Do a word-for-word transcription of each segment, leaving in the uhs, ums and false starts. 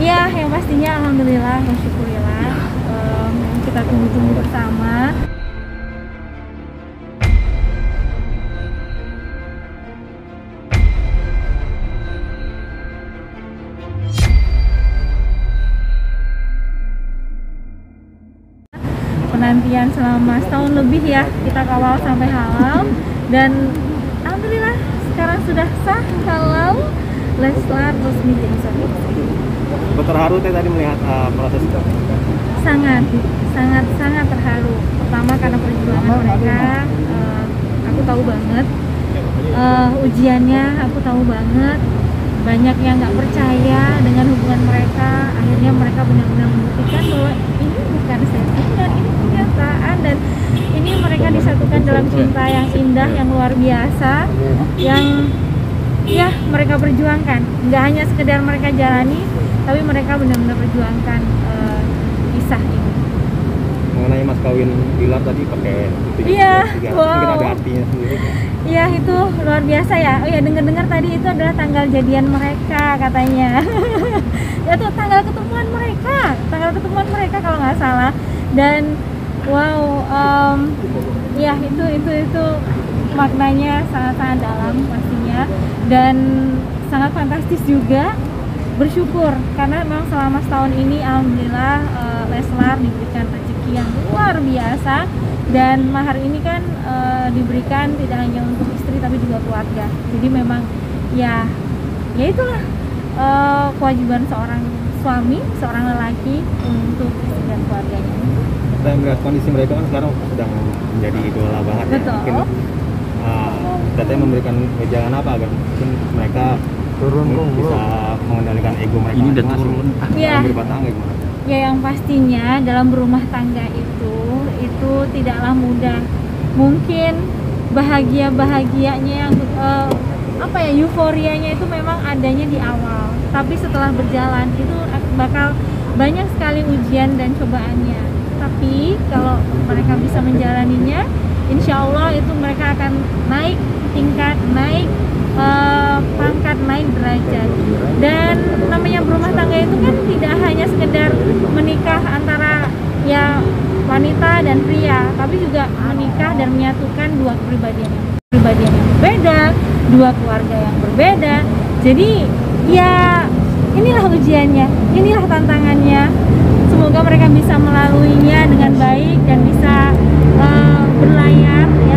Ya, yang pastinya alhamdulillah, bersyukurillah, um, kita tunggu-tunggu bersama. Penantian selama setahun lebih ya, kita kawal sampai halal, dan alhamdulillah sekarang sudah sah halal. Leslar resmi jadi suami istri. Terharu teh tadi melihat uh, proses itu. Sangat, sangat, sangat terharu. Pertama karena perjuangan mereka, uh, aku tahu banget. Uh, ujiannya aku tahu banget. Banyak yang nggak percaya dengan hubungan mereka. Akhirnya mereka benar-benar membuktikan bahwa ini bukan settingan, ini kenyataan, dan ini mereka disatukan dalam cinta yang indah, yang luar biasa, yang ya mereka perjuangkan. Nggak hanya sekedar mereka jalani, tapi mereka benar-benar perjuangkan uh, kisah ini. Mengenai mas kawin Bilar tadi pakai iya, wow. Mungkin ada artinya sendiri. Iya, itu luar biasa ya. Oh ya, dengar-dengar tadi itu adalah tanggal jadian mereka katanya. Ya tuh tanggal ketemuan mereka, tanggal ketemuan mereka kalau nggak salah. Dan wow, um, ya itu itu itu maknanya sangat-sangat dalam pastinya, dan sangat fantastis juga. Bersyukur karena memang selama setahun ini alhamdulillah uh, Leslar diberikan rezeki yang luar biasa, dan mahar ini kan uh, diberikan tidak hanya untuk istri tapi juga keluarga. Jadi memang ya ya itulah uh, kewajiban seorang suami, seorang lelaki untuk istri dan keluarganya. Saya melihat kondisi mereka kan sekarang sedang menjadi idola banget. Betul. Ya. Mungkin uh, teteh memberikan wejangan apa agar mungkin mereka turun bisa mengendalikan ego mereka. Ini udah turun. Ya. Berumah tangga gimana? Ya, yang pastinya dalam berumah tangga itu itu tidaklah mudah. Mungkin bahagia-bahagianya yang uh, apa ya euforianya itu memang adanya di awal, tapi setelah berjalan itu bakal banyak sekali ujian dan cobaannya. Tapi kalau mereka bisa menjalaninya, insya Allah itu mereka akan naik tingkat, naik Uh, pangkat, naik derajat. Dan namanya berumah tangga itu kan tidak hanya sekedar menikah antara ya wanita dan pria, tapi juga menikah dan menyatukan dua kepribadian yang kepribadian yang berbeda, dua keluarga yang berbeda. Jadi ya inilah ujiannya, inilah tantangannya. Semoga mereka bisa melaluinya dengan baik dan bisa uh, berlayar ya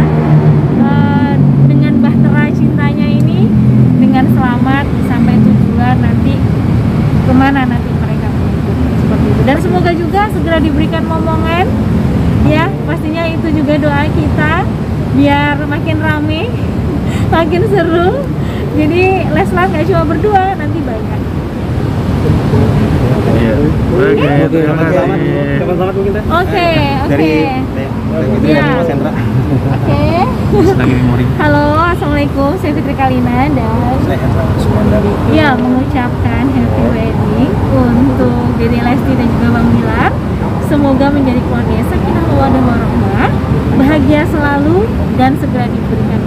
uh, dengan bahtera cintanya ini dengan selamat sampai tujuan nanti, kemana nanti mereka menuju, seperti itu. Dan semoga juga segera diberikan momongan ya, pastinya itu juga doa kita biar makin rame makin seru. Jadi Leslar nggak cuma berdua, nanti banyak. Iya. Oke, terima kasih. Selamat mungkin teh. Oke, oke. Dari Iya. Mas Hendra. Oke. Lagi memori. Halo, assalamualaikum. Saya Fitri Kalina dan Saya Hendra Sumanda. ya mengucapkan happy wedding untuk Dede Lesti dan juga Bang Bilar. Semoga menjadi keluarga sakinah mawaddah warahmah, bahagia selalu dan segera diberikan